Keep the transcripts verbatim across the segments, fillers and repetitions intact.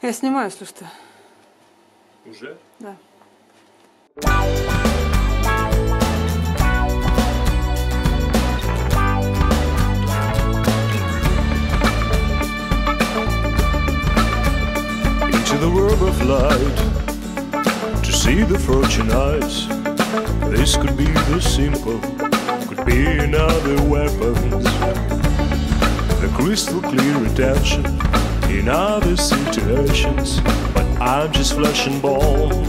Я снимаю, если что. Уже? Да. Into the world of light, to see the fortune eyes. This could be the simple, could be another weapons. The crystal clear attention in other situations, but I'm just flesh and bone.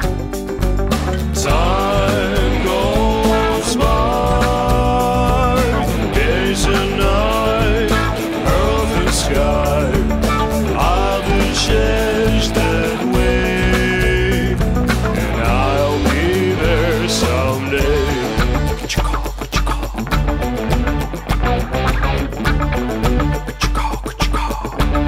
Time goes by, days and night, earth and sky. I'll be changed that way, and I'll be there someday. What you call, what you call? What you call, what you call?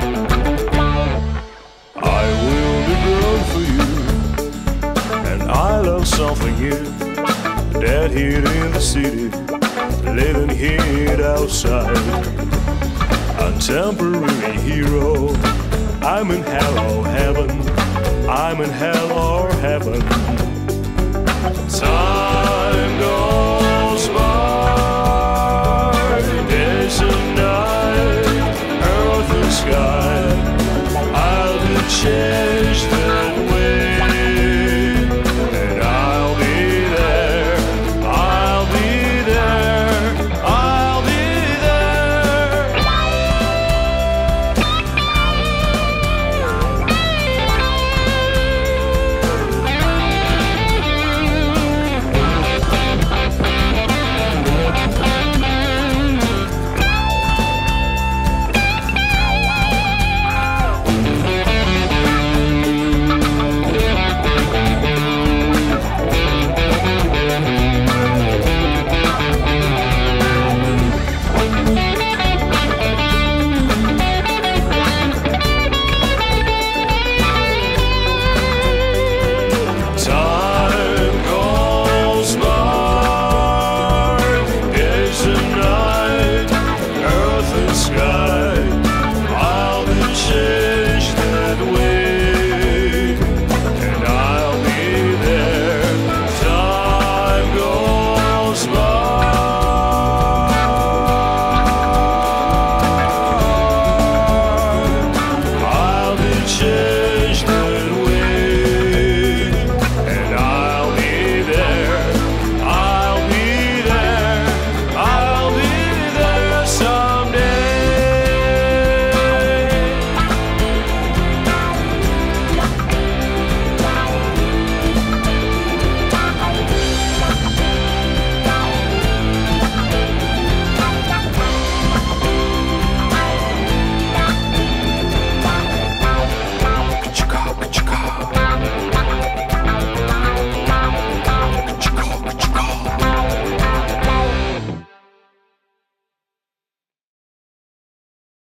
I will be grown for you, and I love something new. Dead here in the city, living here outside. A temporary hero. I'm in hell or heaven. I'm in hell or heaven. Time goes by, days and night, earth and sky. I'll be changed.